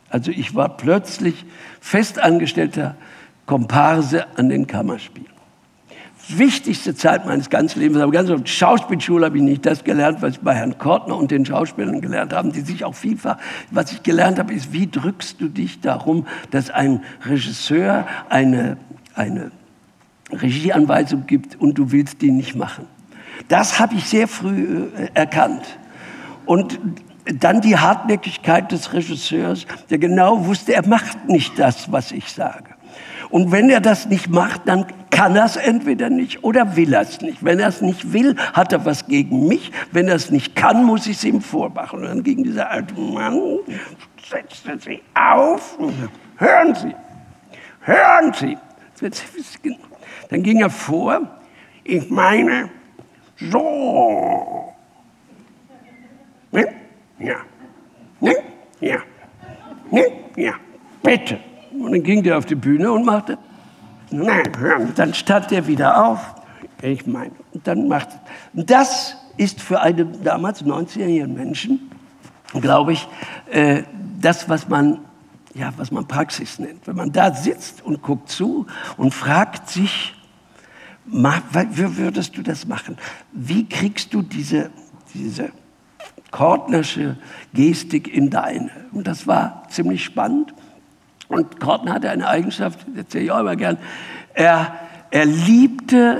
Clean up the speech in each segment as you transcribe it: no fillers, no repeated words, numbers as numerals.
Also ich war plötzlich festangestellter Komparse an den Kammerspielen. Wichtigste Zeit meines ganzen Lebens, aber ganz auf Schauspielschule habe ich nicht das gelernt, was ich bei Herrn Kortner und den Schauspielern gelernt habe, die sich auch vielfach, was ich gelernt habe, ist, wie drückst du dich darum, dass ein Regisseur eine Regieanweisung gibt und du willst die nicht machen. Das habe ich sehr früh erkannt. Und dann die Hartnäckigkeit des Regisseurs, der genau wusste, er macht nicht das, was ich sage. Und wenn er das nicht macht, dann kann er es entweder nicht oder will er es nicht. Wenn er es nicht will, hat er was gegen mich. Wenn er es nicht kann, muss ich es ihm vormachen. Und dann ging dieser alte Mann, setzte sich auf und hören Sie, hören Sie. Dann ging er vor, ich meine, so. Ne? Ja. Ne? Ja. Ne? Ja. Bitte. Und dann ging der auf die Bühne und machte, nein, hören. Dann stand der wieder auf. Ich meine, und dann machte. Das ist für einen damals 19-jährigen Menschen, glaube ich, das, was man Praxis nennt. Wenn man da sitzt und guckt zu und fragt sich, wie würdest du das machen? Wie kriegst du diese Kortnersche Gestik in deine? Und das war ziemlich spannend. Und Kortner hatte eine Eigenschaft, das erzähle ich auch immer gern, er liebte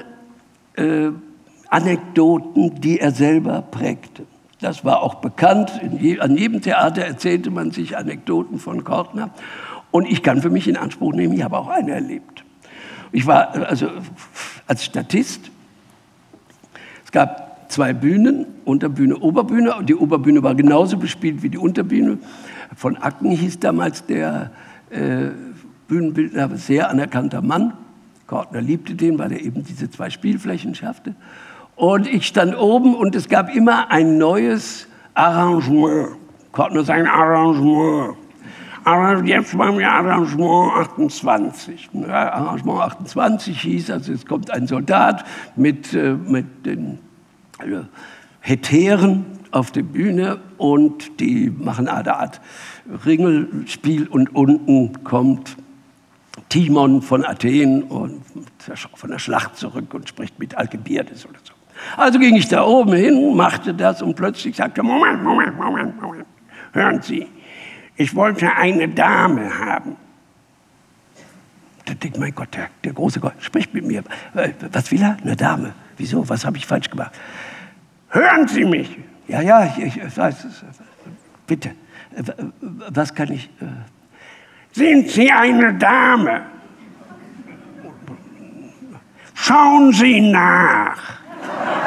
Anekdoten, die er selber prägte. Das war auch bekannt. An jedem Theater erzählte man sich Anekdoten von Kortner. Und ich kann für mich in Anspruch nehmen, ich habe auch eine erlebt. Ich war also als Statist. Es gab 2 Bühnen, Unterbühne, Oberbühne. Die Oberbühne war genauso bespielt wie die Unterbühne. Von Acken hieß damals der Bühnenbildner, sehr anerkannter Mann. Kortner liebte den, weil er eben diese 2 Spielflächen schaffte. Und ich stand oben und es gab immer ein neues Arrangement. Kortner sein Arrangement. Jetzt waren wir Arrangement 28. Ja, Arrangement 28 hieß, also es kommt ein Soldat mit den Hetären auf der Bühne und die machen eine Art Ringelspiel und unten kommt Timon von Athen und von der Schlacht zurück und spricht mit Alkibiades oder so. Also ging ich da oben hin, machte das und plötzlich sagte, Moment. Hören Sie, ich wollte eine Dame haben. Da denke ich, mein Gott, der große Gott spricht mit mir. Was will er? Eine Dame. Wieso? Was habe ich falsch gemacht? Hören Sie mich. Ja, ich weiß es. Bitte. Was kann ich? Sind Sie eine Dame? Schauen Sie nach.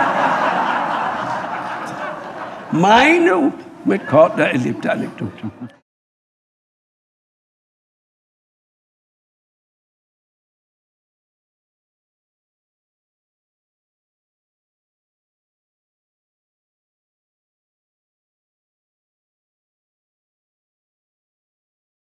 Meine mit Kortner erlebte Anekdote.